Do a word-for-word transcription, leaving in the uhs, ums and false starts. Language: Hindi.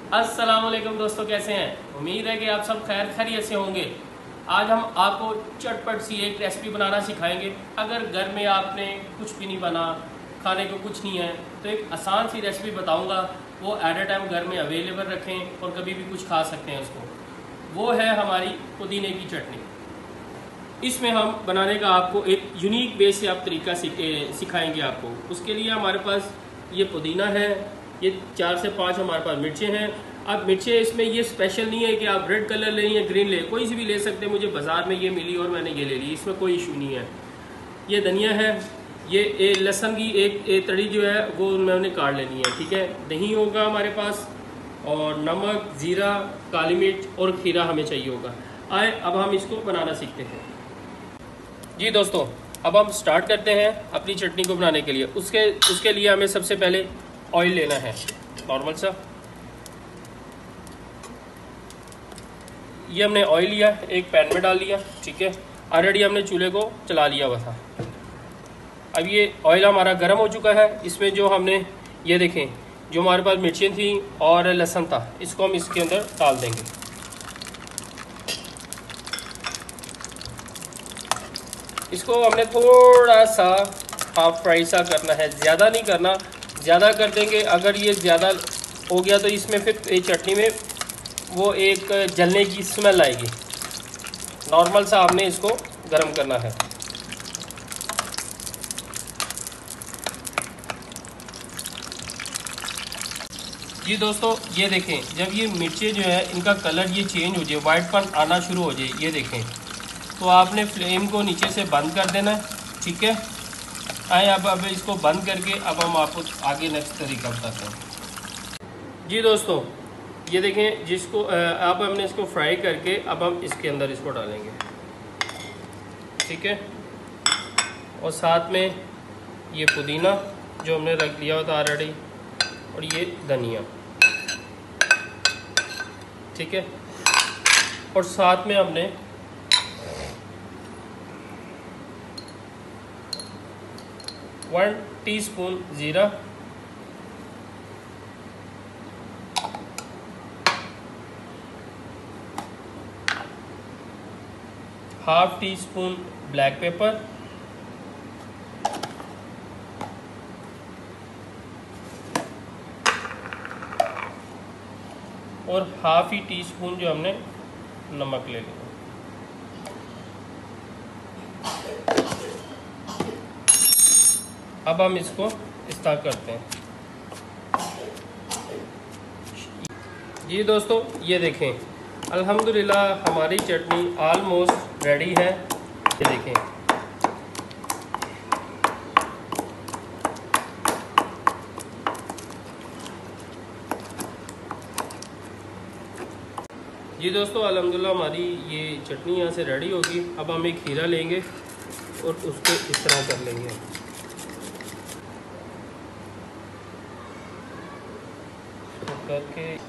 अस्सलाम वालेकुम दोस्तों, कैसे हैं? उम्मीद है कि आप सब खैर खैरियत से होंगे। आज हम आपको चटपट सी एक रेसिपी बनाना सिखाएंगे। अगर घर में आपने कुछ भी नहीं बना, खाने को कुछ नहीं है, तो एक आसान सी रेसिपी बताऊंगा, वो एट ए टाइम घर में अवेलेबल रखें और कभी भी कुछ खा सकते हैं उसको। वो है हमारी पुदीने की चटनी। इसमें हम बनाने का आपको एक यूनिक वे से आप तरीका सिखाएंगे आपको। उसके लिए हमारे पास ये पुदीना है, ये चार से पाँच हमारे पास मिर्चें हैं। अब मिर्चें इसमें ये स्पेशल नहीं है कि आप रेड कलर लें या ग्रीन लें, कोई सी भी ले सकते हैं। मुझे बाज़ार में ये मिली और मैंने ये ले ली, इसमें कोई इशू नहीं है। ये धनिया है, ये ए, लहसुन की एक, एक तड़ी जो है वो मैंने काट लेनी है, ठीक है। दही होगा हमारे पास, और नमक, ज़ीरा, काली मिर्च और खीरा हमें चाहिए होगा। आए अब हम इसको बनाना सीखते हैं। जी दोस्तों, अब हम स्टार्ट करते हैं अपनी चटनी को बनाने के लिए। उसके उसके लिए हमें सबसे पहले ऑयल लेना है, नॉर्मल सा। ये हमने ऑयल लिया, एक पैन में डाल लिया, ठीक है। ऑलरेडी हमने चूल्हे को चला लिया हुआ था। अब ये ऑयल हमारा गर्म हो चुका है। इसमें जो हमने ये देखें, जो हमारे पास मिर्चें थी और लहसुन था, इसको हम इसके अंदर डाल देंगे। इसको हमने थोड़ा सा हाफ फ्राई सा करना है, ज़्यादा नहीं करना। ज़्यादा कर देंगे, अगर ये ज़्यादा हो गया तो इसमें फिर ये चटनी में वो एक जलने की स्मेल आएगी। नॉर्मल सा आपने इसको गर्म करना है। जी दोस्तों, ये देखें, जब ये मिर्चें जो है इनका कलर ये चेंज हो जाए, वाइटपन आना शुरू हो जाए, ये देखें, तो आपने फ्लेम को नीचे से बंद कर देना है, ठीक है। आए अब अब इसको बंद करके अब हम आपको आगे नेक्स्ट तरीका बताते हैं। जी दोस्तों, ये देखें, जिसको अब हमने इसको फ्राई करके अब हम इसके अंदर इसको डालेंगे, ठीक है। और साथ में ये पुदीना जो हमने रख लिया होता ऑलरेडी, और ये धनिया, ठीक है। और साथ में हमने वन टीस्पून ज़ीरा, half tea spoon black pepper, और हाफ ही टी स्पून जो हमने नमक ले लिया। अब हम इसको इस तरह करते हैं। जी दोस्तों, ये देखें, अल्हम्दुलिल्लाह हमारी चटनी ऑलमोस्ट रेडी है। ये देखें, जी दोस्तों, अल्हम्दुलिल्लाह हमारी ये चटनी यहाँ से रेडी होगी। अब हम एक खीरा लेंगे और उसको इस तरह कर लेंगे करके